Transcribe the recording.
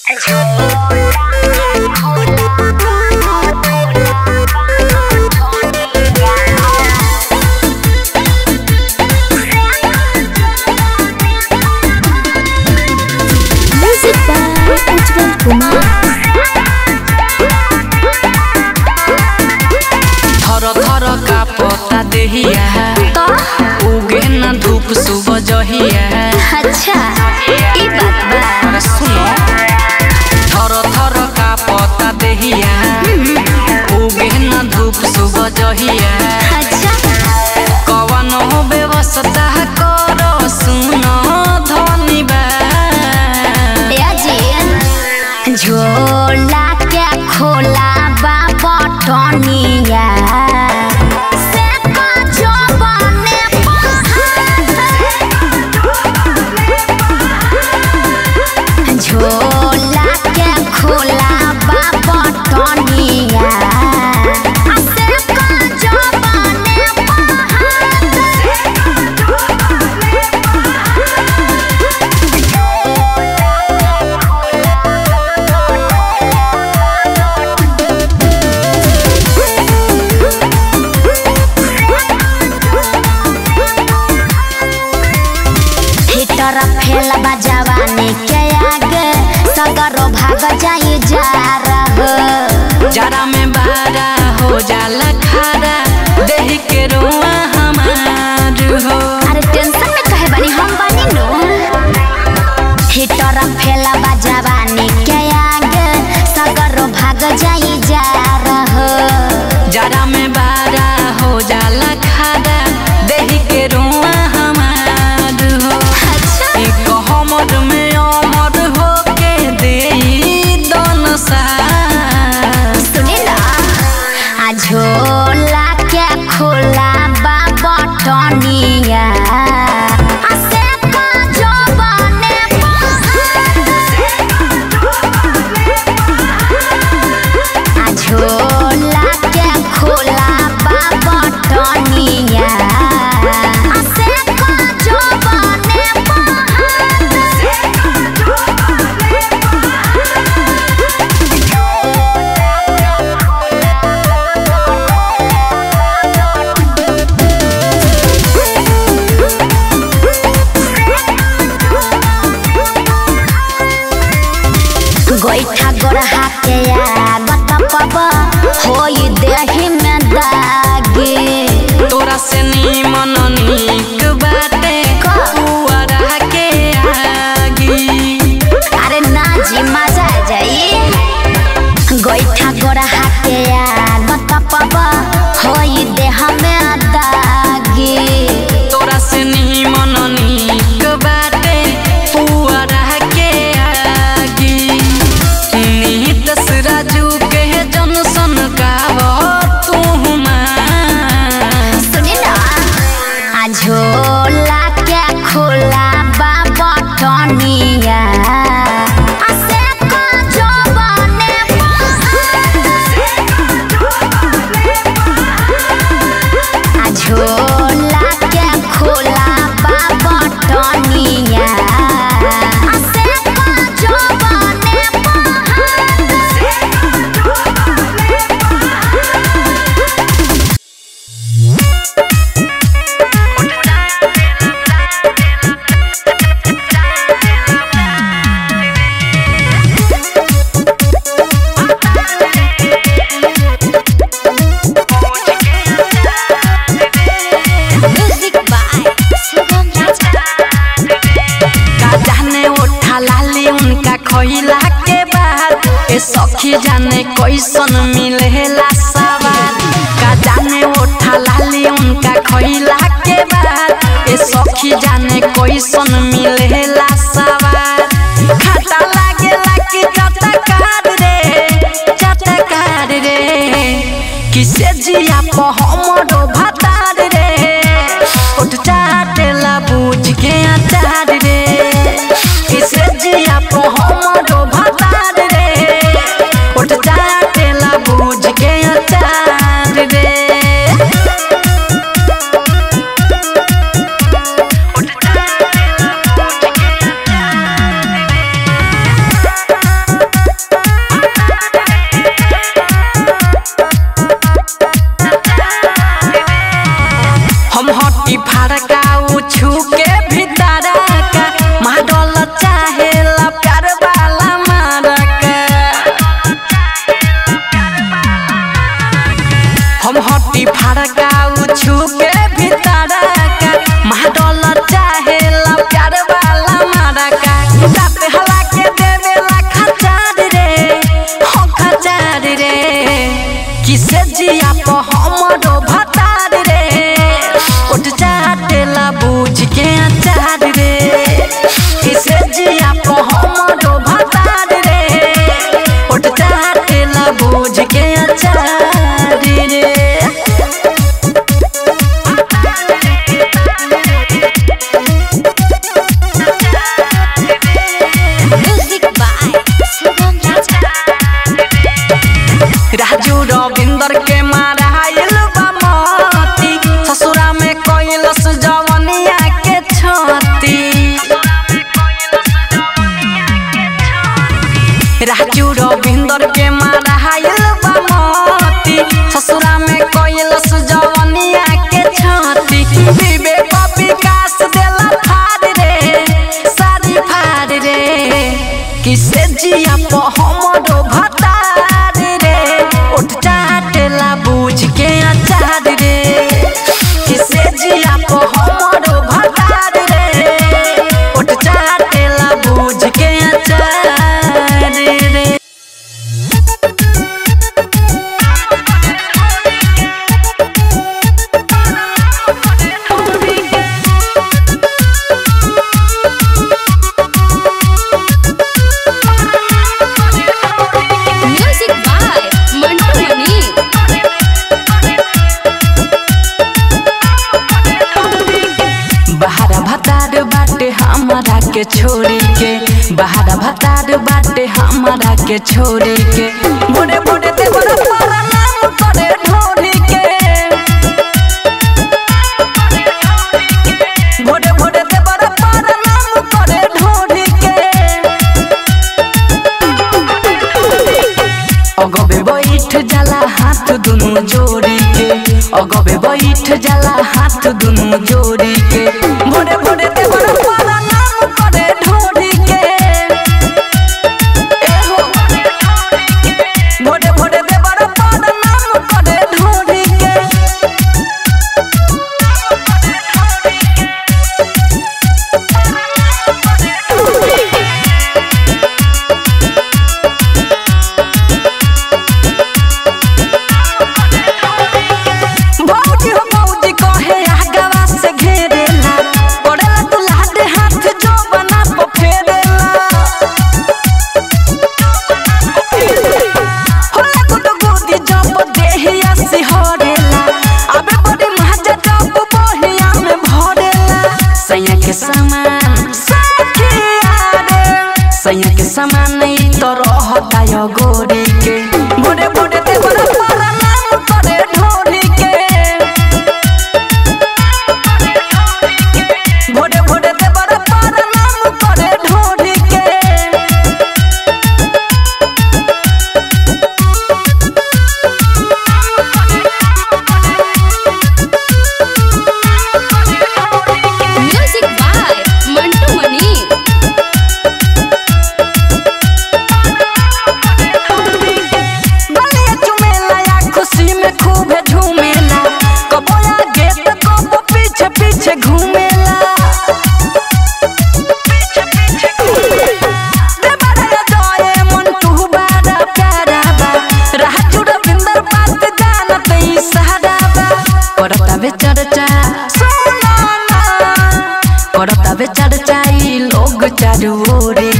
उगे न धूप सुबह जहिया। अच्छा ई बात बा। सुनो थर थर का पता देहिया उगे न धूप सुबह जहिया। अच्छा कवन हो व्यवस्था करो सुनो धनी बा या जी झोला के खोला बा बटनिया झोला के खोला बा बटनिया फेल बजवानी के आगे सगरो भाग जाई जा रहा जरा में बारा हो जाला खारा देह के रुआ हमार हो। अरे टेंशन में कहे बनी हम बनी नो हिटर फेल बजवानी के आगे सगरो भाग जाई जा रहा जरा में बारा हो जाला खारा देह के रुआ हमार हो। एक हमर में अमर हो के देई दन सा सुनी ना झोला के खोला बा बटनिया झोला के खोला बा बटनिया गोइठा गोरहा के आगत पब होई देहि में दागी तोरा से नीमन नीक बाटे कुआरा के आगी। अरे ना जी मजा जाई गोइठा गोरहा के आगत पब होई देह में दागी तोरा से नीमन नीक बाटे कुआरा के आगी। निहित राजू के जनसन गाव तू सुनी ना झोला के खोला बा बटनिया झोला के खोला बा बटनिया खोइला के बाद ए सखी जाने कैसन मिलेला सवार का जाने ओठा लाली उनका खोइला के बाद ए सखी जाने कैसन मिलेला सवार। खाता लागेला कि चटकार रे किसे जिया प हमरो भातार रे उठ चाटेला बुझ के आचार रे किसे जिया प हमरो भातार रे उठ चाटेला बुझ के आचार रे। रविंदर के माराइल बा मोती ससुरा में कोइलस जवनिया के छाती राजू रविंदर के माराइल बा मोती ससुरा में कोइलस जवनिया के छाती विवेक विकास देला फाड़ रे सारी फाड़ रे किसे जिया प हमरो भतार रे उठ चाटेला बूझ के अचार रे किसे जिया प हमरो भतार रे उठ चाटेला बूझ के अचार रे के छोड़ी के बहारा भतार बाटे हमारा के छोड़ी के बुढ़े बुढ़े ते बड़ा पारा नाम करे ढोली के बुढ़े बुढ़े ते बड़ा पारा नाम करे ढोली के अगबे बैठ जाला हाथ दुनु जोड़ी के अगबे बैठ जाला हाथ दुनु जोड़ी के बुढ़े बुढ़े ते बड़ा पारा सैया के समान नहीं तो रहता यो गोरी के बुढ़े बुढ़े ते बड़ा पारा नाम करे ढोली के बुढ़े बुढ़े ते बड़ा पारा नाम करे ढोली के म्यूजिक बाय मंटू मनी करता बेचार चाई लोग चारू ओरे